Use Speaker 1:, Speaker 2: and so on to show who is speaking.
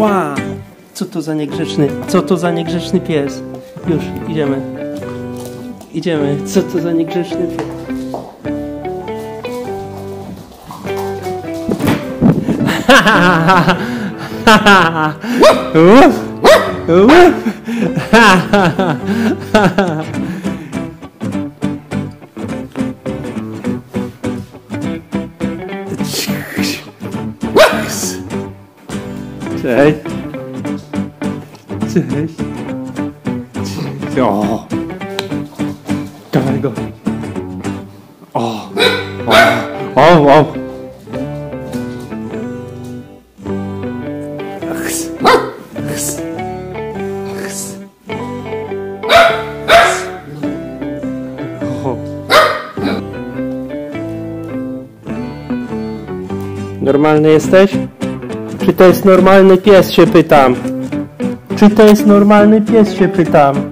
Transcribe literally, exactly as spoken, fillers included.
Speaker 1: Ła! Co to za niegrzeczny, co to za niegrzeczny pies? Już, idziemy. Idziemy. Co to za niegrzeczny pies? Ha ha ha ha! Uf! Uf! Ha ha ha! Cześć. Cześć. Cześć. O. Dawaj go. O. O. O. O. Normalny jesteś? Czy to jest normalny pies, się pytam? Czy to jest normalny pies, się pytam?